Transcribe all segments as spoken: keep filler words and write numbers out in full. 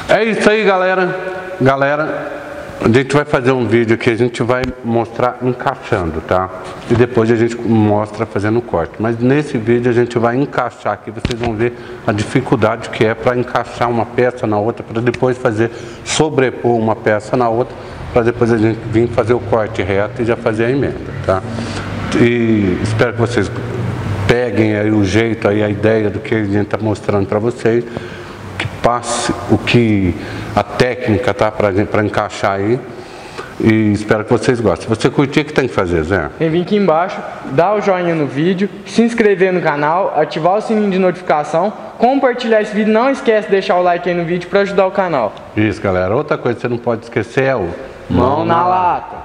É isso aí, galera. Galera, a gente vai fazer um vídeo que a gente vai mostrar encaixando, tá? E depois a gente mostra fazendo o corte. Mas nesse vídeo a gente vai encaixar aqui. Vocês vão ver a dificuldade que é para encaixar uma peça na outra, para depois fazer sobrepor uma peça na outra, para depois a gente vir fazer o corte reto e já fazer a emenda, tá? E espero que vocês peguem aí o jeito, aí a ideia do que a gente está mostrando para vocês, que passe o que a técnica tá para para encaixar aí, e espero que vocês gostem. Se você curtir, o que tem que fazer, Zé? Tem que vir aqui embaixo, dar o joinha no vídeo, se inscrever no canal, ativar o sininho de notificação, compartilhar esse vídeo, não esquece de deixar o like aí no vídeo para ajudar o canal. Isso, galera. Outra coisa que você não pode esquecer é o Mão na lata.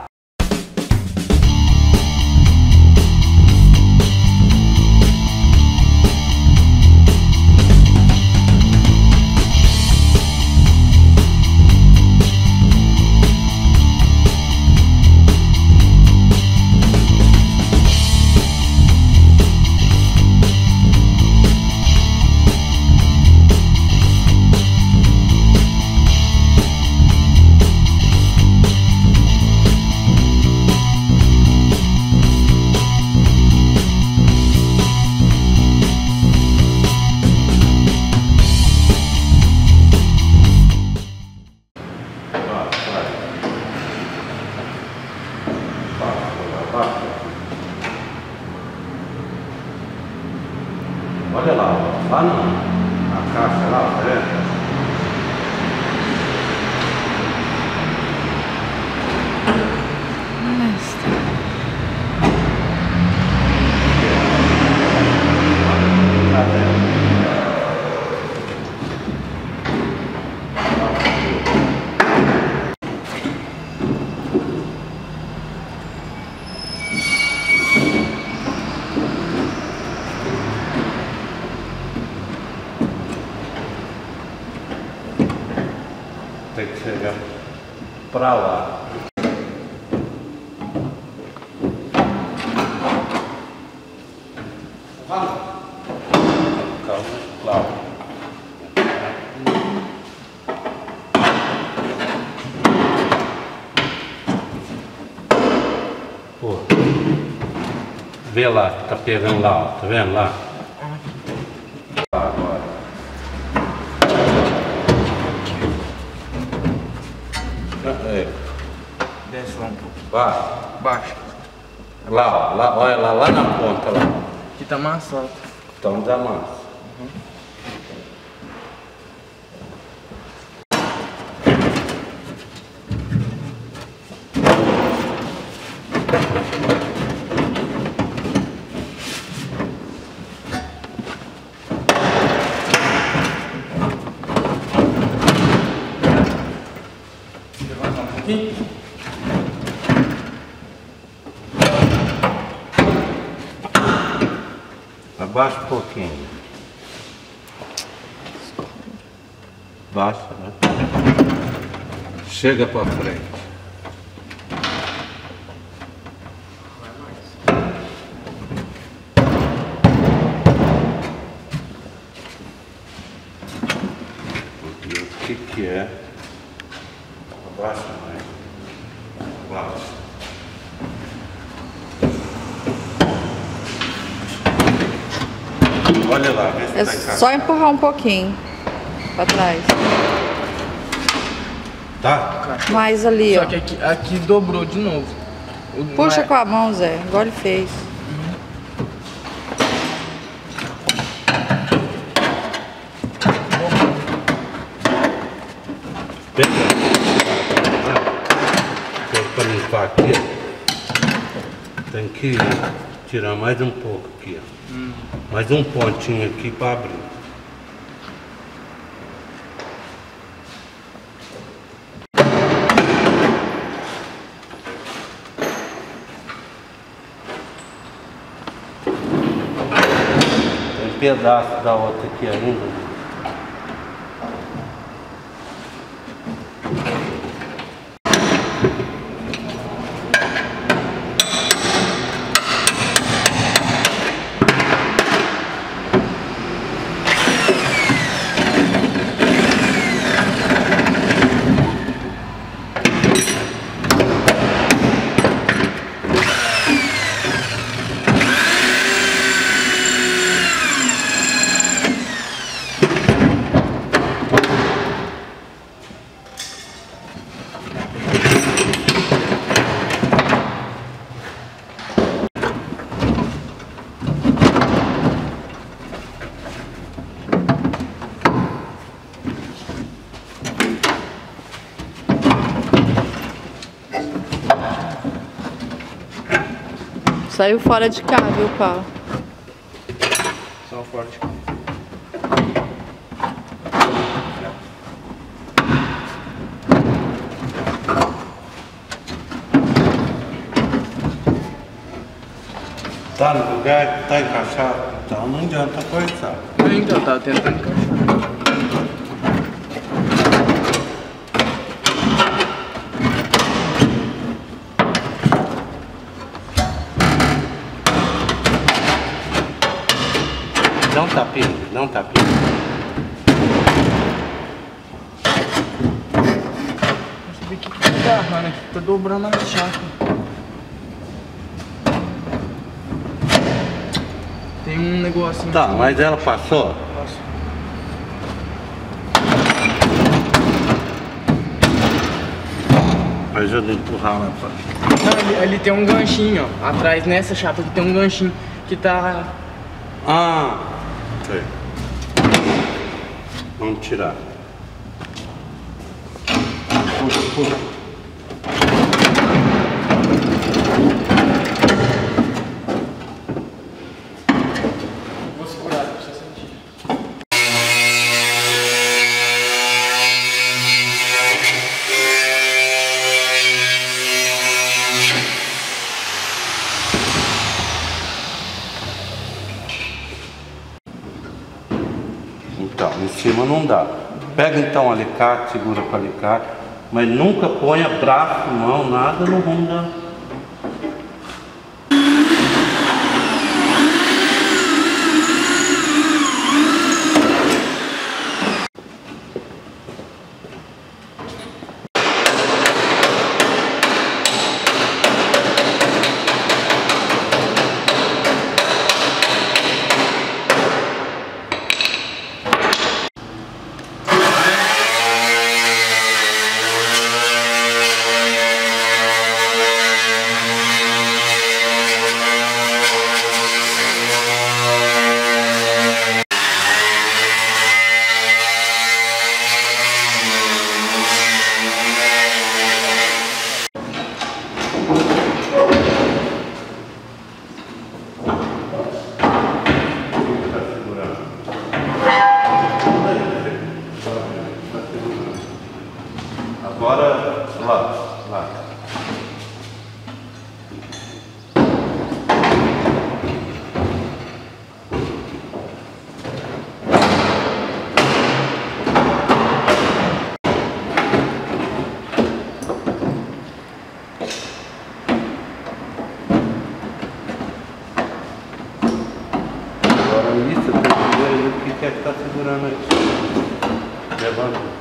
Olha lá, lá na, na caixa lá, tá vendo? Tem que chegar pra lá. Calma, Cláudio. Pô, vê lá, tá pegando lá, ó, tá vendo lá? Agora. É. Desce lá um pouco. Vai. Baixo. Lá, ó, lá, olha lá, lá na ponta lá. Aqui tá amassado. Então desamassa. Uhum. Aqui. Abaixa um pouquinho. Baixa, né? Chega pra frente. O que que é? Abaixa mais. Abaixa. Olha lá, vê se É tá encaixado. só empurrar um pouquinho pra trás. Tá? Mais ali, Só ó. que aqui, aqui dobrou de novo. O- Puxa não é- com a mão, Zé. Igual ele fez. Pega. Pra limpar aqui, ó. Tem que tirar mais um pouco aqui, ó. Hum. Mais um pontinho aqui para abrir. Tem um pedaço da outra aqui ainda. Saiu fora de cá, viu, Paulo? Só fora de cá. Tá no lugar, tá encaixado, então não adianta forçar. Então, tá tentando encaixar. Dá um tapinha, dá um tapinha. Deixa eu ver o que que tá agarrando aqui, tá dobrando a chapa. Tem um negocinho. Tá, mas ela passou? Passou. Ajuda a empurrar lá pra... Não, ali, ali tem um ganchinho, ó. Atrás nessa chapa aqui tem um ganchinho que tá... Ah, sei. Vamos tirar. Puxa, puxa. Vou segurar pra você sentir. Então, em cima não dá. Pega então o alicate, segura com o alicate, mas nunca ponha braço, mão, nada no rumo da... Agora, lá, lá. Agora nisso eu tenho que ver aí o que é que está segurando aqui. Levanta.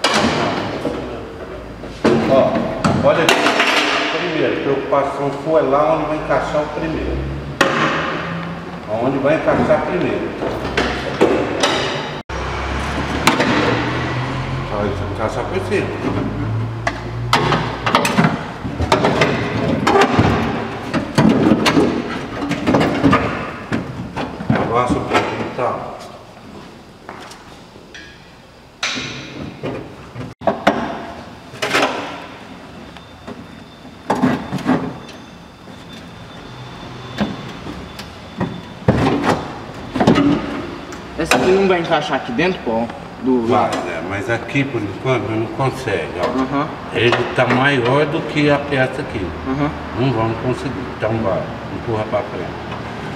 Ó, olha aqui. Primeiro, preocupação foi lá onde vai encaixar o primeiro. Onde vai encaixar primeiro. Vai encaixar por cima. Abaixa um pouquinho, tá? Essa aqui não vai encaixar aqui dentro, pô? Do... Vai, né? Mas aqui por enquanto não consegue, ó. Uhum. Ele tá maior do que a peça aqui. Uhum. Não vamos conseguir. Então vai, empurra pra frente.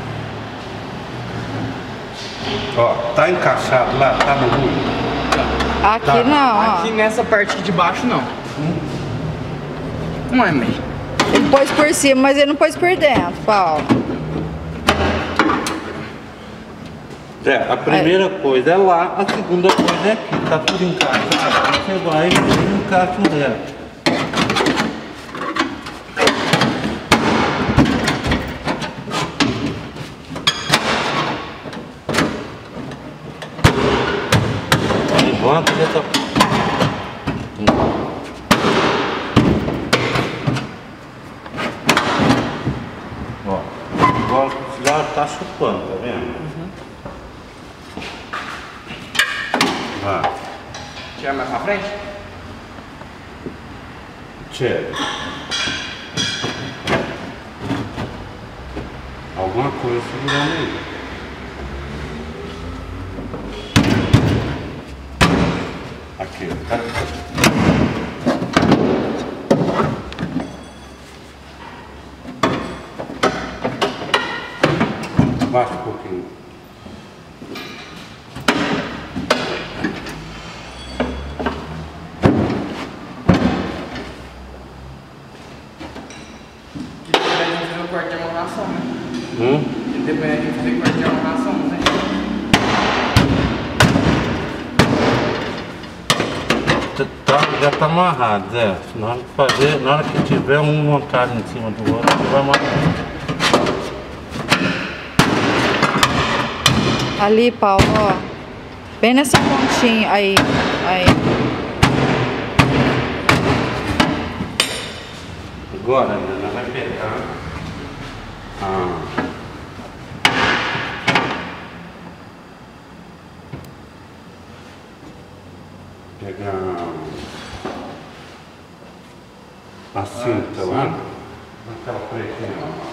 Ó, tá encaixado lá, tá no rumo? Aqui Tá. não, ó. Aqui nessa parte aqui de baixo não. Não é meio. Ele pôs por cima, mas ele não pôs por dentro, Paulo. É, a primeira coisa é lá, a segunda coisa é aqui, tá tudo encaixado. Você vai e encaixa o resto. Levanta dessa... Ó, agora já tá chupando, tá vendo? Uhum. Vai. Tira mais pra frente? Tira. Alguma coisa segurando aí. Aqui, tá? Baixa um pouquinho. Corte de amarração, né? Hum? E depois a gente fazer corte de amarração, né? Tá, já tá amarrado, Zé. Na hora de fazer, na hora que tiver um montado em cima do outro, você vai amarrar. Ali, Paulo, ó. Bem nessa pontinha. Aí, aí. Agora, Ana, vai pegar. Ah. Pegar a cinta lá, aquela pretinha.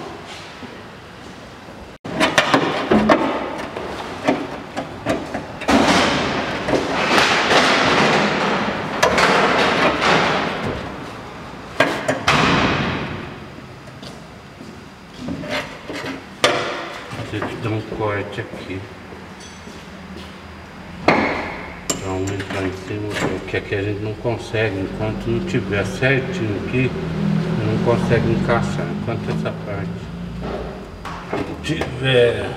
Deixa eu te dar um corte aqui. Pra aumentar em cima, porque aqui a gente não consegue, enquanto não tiver certinho aqui, não consegue encaixar. Enquanto essa parte tiver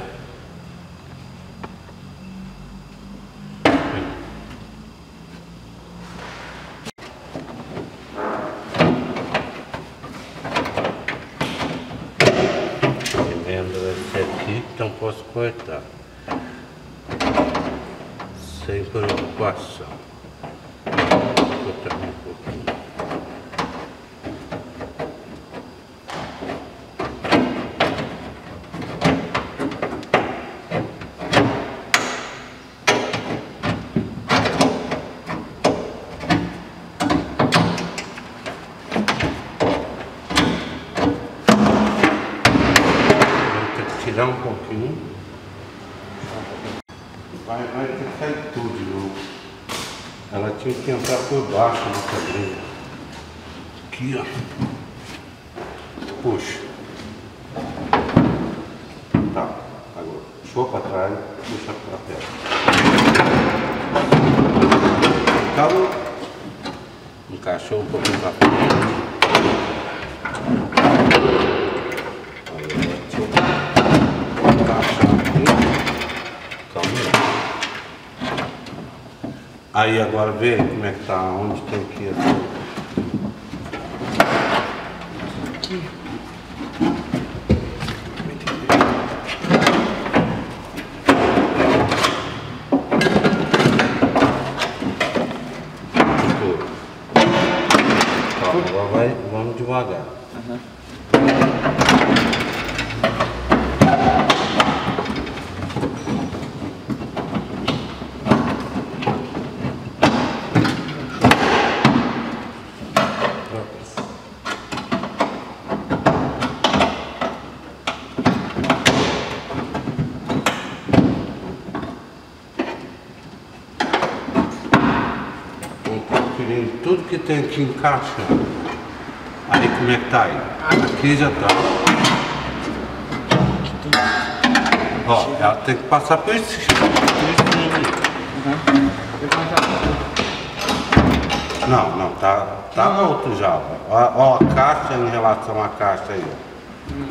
aqui, então posso cortar sem preocupação. Vou cortar um pouquinho. Tirar um pouquinho. Vai, vai ter que sair tudo de novo. Ela tinha que entrar por baixo na cadeira. Aqui, ó. Puxa. Tá, agora. Puxou para trás, puxa para perto. Então, encaixou um pouquinho para frente. Aí agora vê como é que tá, onde tem que ir. Aqui. Calma, agora vai, vamos devagar. Uhum. Tudo que tem aqui encaixa. Aí como é que tá aí? Aqui já tá. Ó, ela tem que passar por esse chão. Uhum. Não, não, tá, tá alto já. Ó, ó, a caixa em relação à caixa aí. Hum.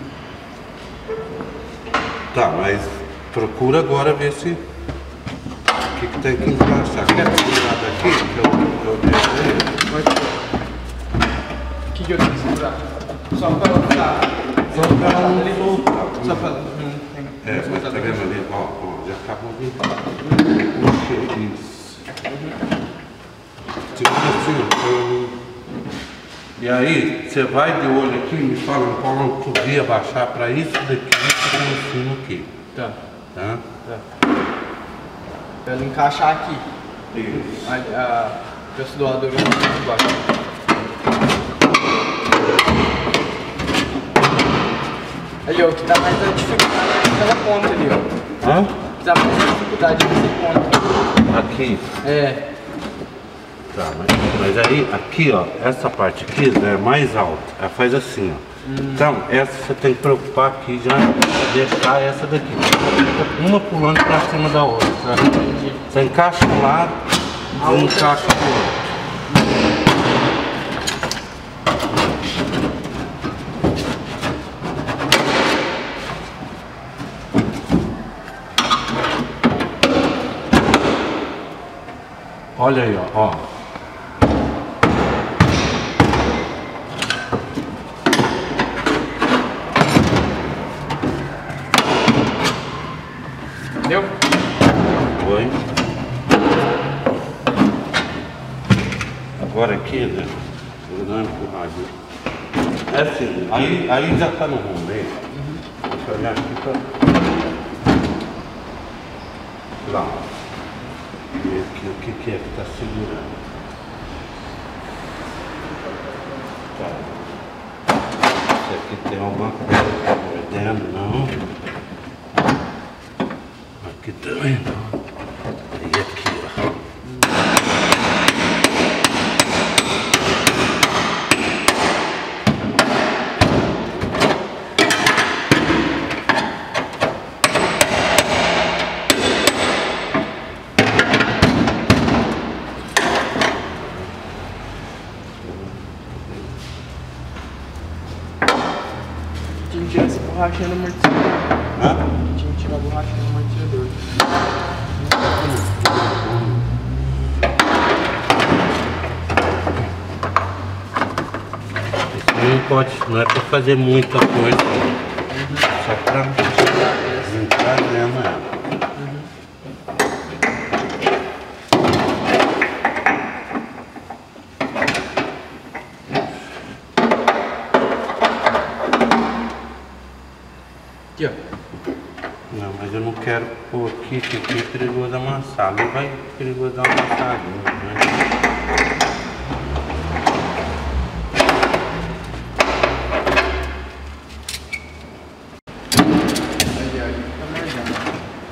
Tá, mas procura agora ver se o que, que tem que encaixar. Quer tirar daqui? Que eu, eu deixo aí. O que, que eu tenho que segurar? Só para ela ficar. Só para ela não soltar. Só para ela. É, mas tá vendo ali? Ó, ó, já acabou de. Puxa isso. Tipo assim, e aí, você vai de olho aqui e me fala qual não podia baixar para isso daqui que tá em cima aqui. Tá. Tá? Tá. Pra ela encaixar aqui. Isso. A, a peça doadora de baixo. Ali, ó, que dá mais a dificuldade naquela ponta ali, ó. Hã? Que dá mais a dificuldade nessa ponta. Aqui. É. Tá, mas, mas aí, aqui, ó, essa parte aqui é mais alta. Ela faz assim, ó. Hum. Então, essa você tem que preocupar aqui já, deixar essa daqui. Uma pulando pra cima da outra, sabe? Entendi. Você encaixa um lado, você encaixa o outro. Olha aí, ó, ó. Deu? Foi. Agora aqui, né? Vou dar uma empurradinha. É assim, aí, aí já tá no rumo, né? Uhum. Deixa eu olhar aqui pra... Lá. E aqui, o que que é que tá segurando? Tá. Esse aqui tem alguma coisa que tá mordendo, não? Aqui também não. E aqui, ó. Tinha que tirar essa borrachinha do amortecedor. Hã? Tinha que tirar a borrachinha do amortecedor. Isso não pode, não é pra fazer muita coisa. Uhum. Só pra entrar dentro ela. Aqui, ó. Não, mas eu não quero pôr aqui, que aqui é perigoso amassar. Ali vai perigoso dar uma amassadinha, né? Ali, ali, tá mordendo.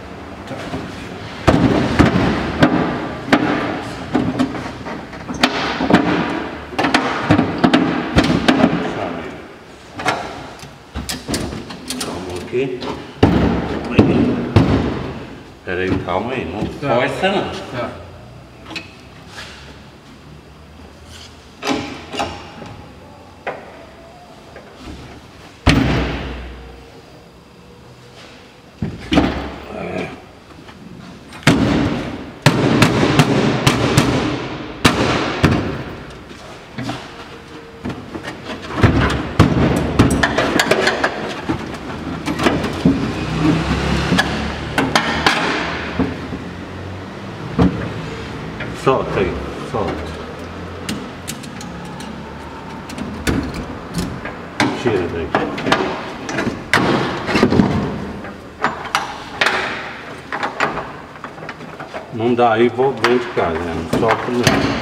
Aqui. Pera aí, calma aí, não Tá. força não. Tá. Solta aí, solta. Tira daí. Não dá aí, vou dentro de casa, né? Não solta não.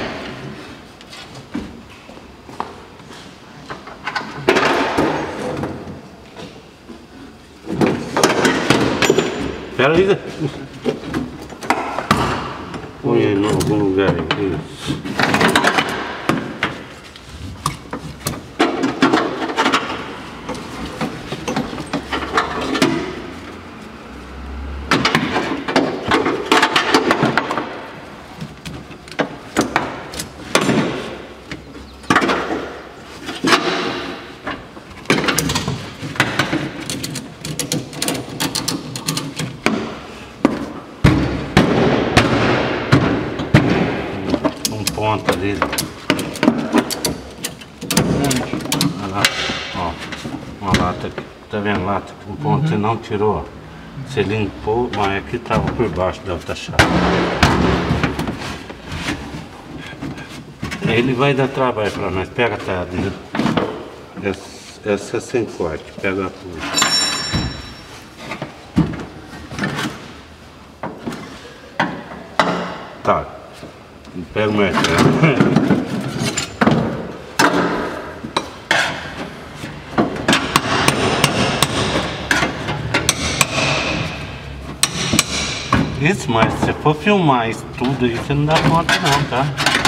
Pera aí, Zé. Põe aí em algum lugar aí. Isso. Ponta dele. Olha lá, ó, uma lata aqui, tá vendo lata? Um ponto uhum. Você não tirou, você limpou, mas aqui tava por baixo da outra chave. Ele vai dar trabalho pra nós, pega a tadinha. Essa, essa é sem corte, pega tudo. Tá. Pega o metro. Isso, mas se você for filmar isso tudo aí, você não dá conta não, tá?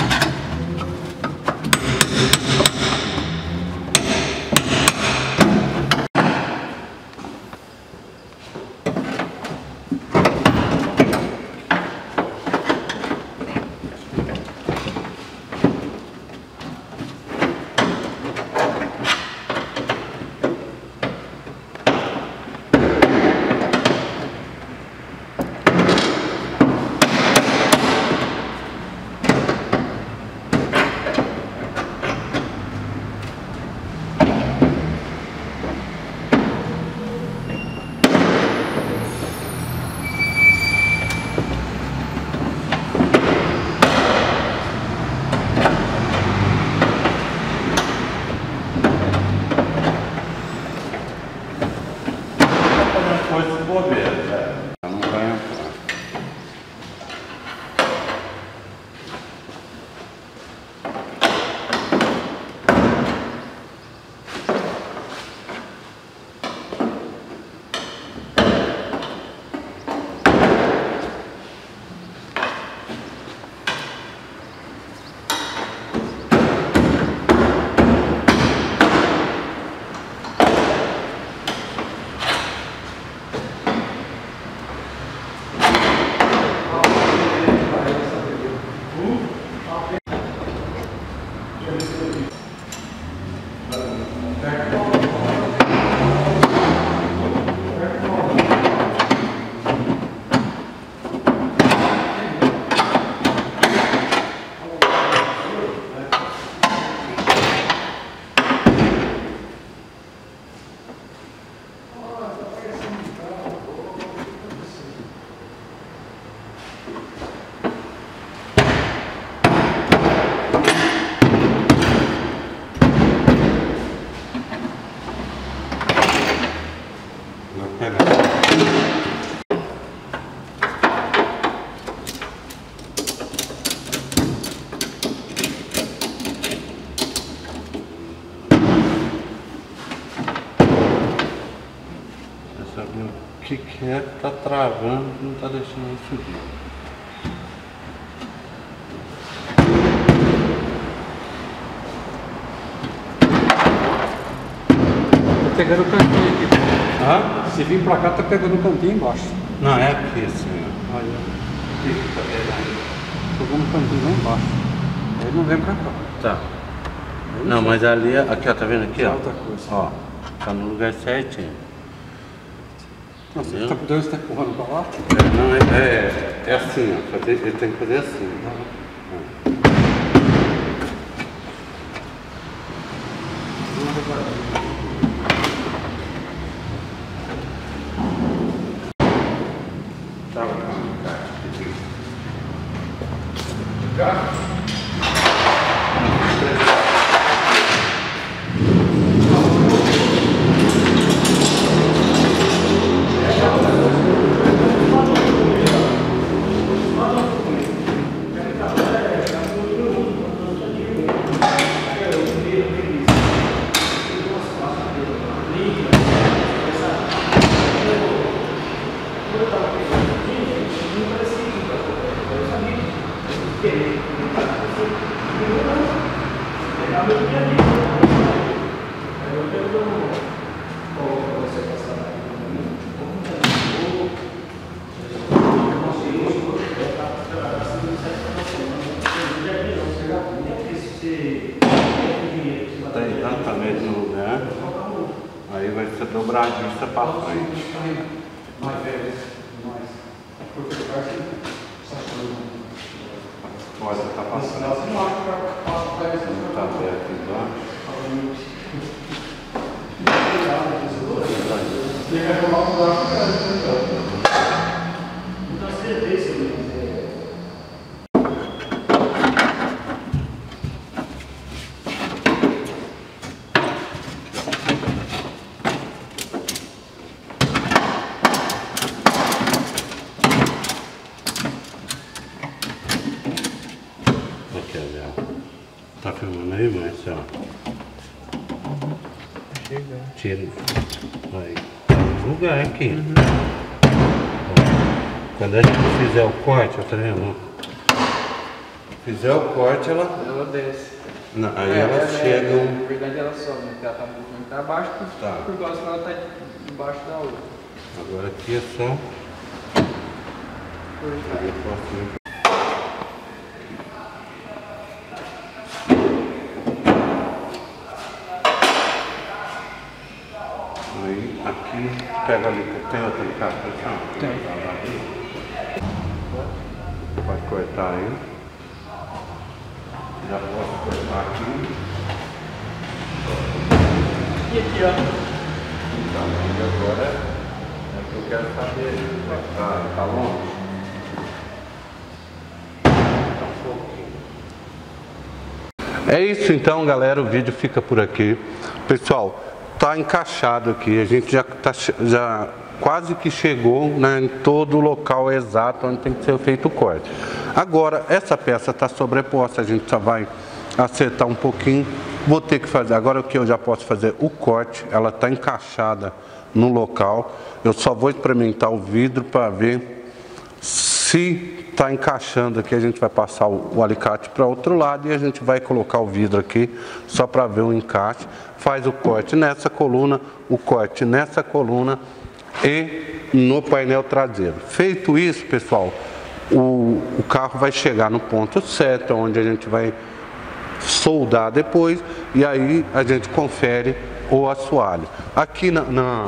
O que que é que tá travando, não tá deixando eu subir. Tá pegando o cantinho aqui. Hã? Se vir pra cá, tá pegando o cantinho embaixo. Não, é aqui assim, ó. Olha. O que que tá pegando? Pegou no cantinho lá embaixo. Aí não vem pra cá. Tá. Não, mas ali, aqui ó, tá vendo aqui, ó? Outra coisa. Ó, tá no lugar certinho. Nossa, você tá, você tá empurrando pra lá? É, não, é, é, é assim, ó. Fazer, ele tem que fazer assim. Tá? Tá exatamente no lugar. Aí vai ser dobradiça pra frente. Pode estar passando. Não tá aberto embaixo. Tá filmando aí, Márcio? Tira. Vai. Tá no lugar aqui. Uhum. Quando a gente fizer o corte, tá vendo? Fizer o corte, ela... Ela desce. Não, aí é, ela ela chega... É, na verdade ela sobe, né? Porque ela tá um pouquinho pra baixo, por, Tá. por causa que ela tá debaixo da outra. Agora aqui é só... Eu posso... Aí, aqui, pega ali, tem outra de cá, Tem. Pode cortar aí. Já posso cortar aqui. E aqui, ó. Tá, e agora é o que eu quero saber. Tá, tá longe? Tá um pouquinho. É isso então, galera. O vídeo fica por aqui. Pessoal, tá encaixado aqui. A gente já tá já quase que chegou, né, em todo o local exato onde tem que ser feito o corte. Agora, essa peça está sobreposta, a gente só vai acertar um pouquinho. Vou ter que fazer, agora o que eu já posso fazer, o corte, ela está encaixada no local. Eu só vou experimentar o vidro para ver se está encaixando aqui. A gente vai passar o, o alicate para outro lado e a gente vai colocar o vidro aqui só para ver o encaixe. Faz o corte nessa coluna, o corte nessa coluna e no painel traseiro. Feito isso, pessoal, o, o carro vai chegar no ponto certo, onde a gente vai soldar depois, e aí a gente confere o assoalho. Aqui na, na,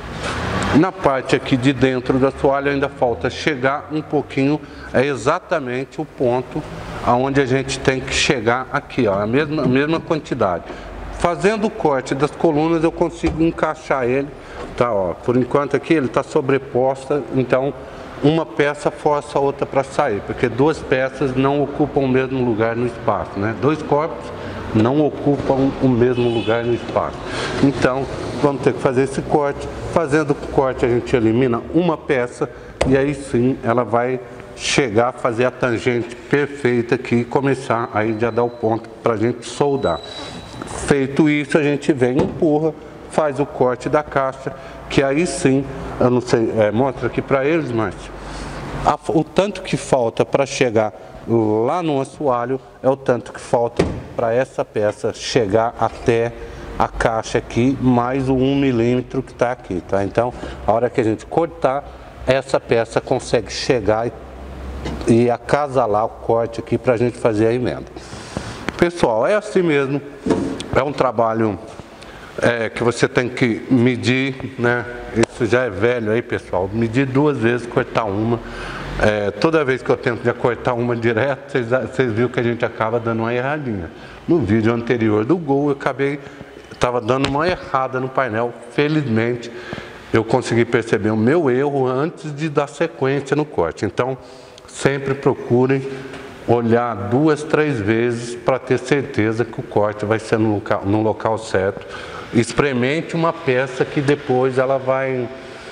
na parte aqui de dentro do assoalho ainda falta chegar um pouquinho, é exatamente o ponto aonde a gente tem que chegar aqui, ó, a mesma, a mesma quantidade. Fazendo o corte das colunas eu consigo encaixar ele, tá, ó, por enquanto aqui ele está sobreposta, então uma peça força a outra para sair, porque duas peças não ocupam o mesmo lugar no espaço, né? Dois corpos não ocupam o mesmo lugar no espaço. Então vamos ter que fazer esse corte. Fazendo o corte a gente elimina uma peça e aí sim ela vai chegar a fazer a tangente perfeita aqui e começar aí já dar o ponto para a gente soldar. Feito isso, a gente vem e empurra, faz o corte da caixa, que aí sim, eu não sei, é, mostra aqui para eles, mas a, o tanto que falta para chegar lá no assoalho é o tanto que falta para essa peça chegar até a caixa aqui, mais o um milímetro que está aqui, tá? Então, a hora que a gente cortar, essa peça consegue chegar e, e acasalar o corte aqui para a gente fazer a emenda. Pessoal, é assim mesmo, é um trabalho é, que você tem que medir, né? Isso já é velho aí, pessoal, medir duas vezes, cortar uma. É, toda vez que eu tento já cortar uma direto, vocês, vocês viram que a gente acaba dando uma erradinha. No vídeo anterior do Gol, eu acabei, estava dando uma errada no painel. Felizmente, eu consegui perceber o meu erro antes de dar sequência no corte. Então, sempre procurem olhar duas, três vezes para ter certeza que o corte vai ser no local, no local certo. Experimente uma peça que depois ela vai,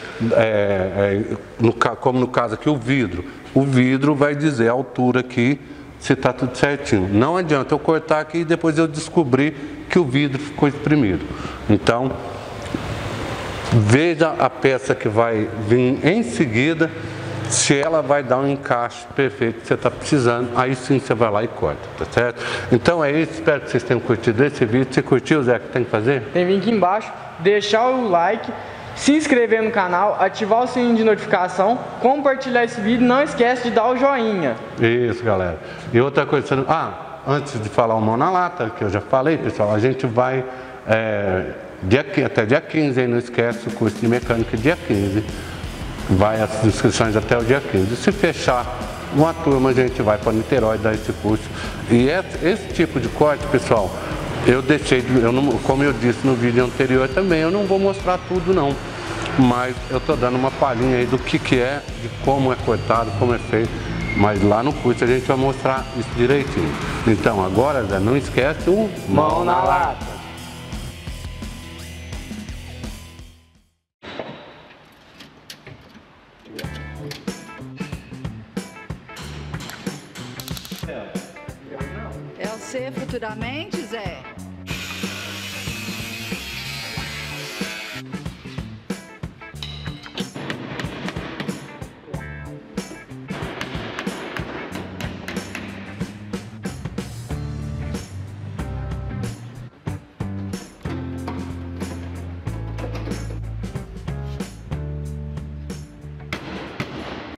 é, é, no, como no caso aqui o vidro, o vidro vai dizer a altura aqui, se está tudo certinho. Não adianta eu cortar aqui e depois eu descobrir que o vidro ficou espremido. Então, veja a peça que vai vir em seguida, se ela vai dar um encaixe perfeito que você está precisando, aí sim você vai lá e corta, tá certo? Então é isso, espero que vocês tenham curtido esse vídeo. Se curtiu, Zé, o que tem que fazer? Tem que vir aqui embaixo, deixar o like, se inscrever no canal, ativar o sininho de notificação, compartilhar esse vídeo, não esquece de dar o joinha. Isso, galera. E outra coisa, você não... ah, antes de falar o mão na lata, que eu já falei, pessoal, a gente vai é, dia, até dia quinze, aí não esquece o curso de mecânica dia quinze. Vai as inscrições até o dia quinze. Se fechar uma turma, a gente vai para Niterói dar esse curso. E esse, esse tipo de corte, pessoal, eu deixei, eu não, como eu disse no vídeo anterior também, eu não vou mostrar tudo não. Mas eu estou dando uma palhinha aí do que, que é, de como é cortado, como é feito. Mas lá no curso a gente vai mostrar isso direitinho. Então agora, Zé, não esquece o Mão na lata. É o C futuramente, Zé?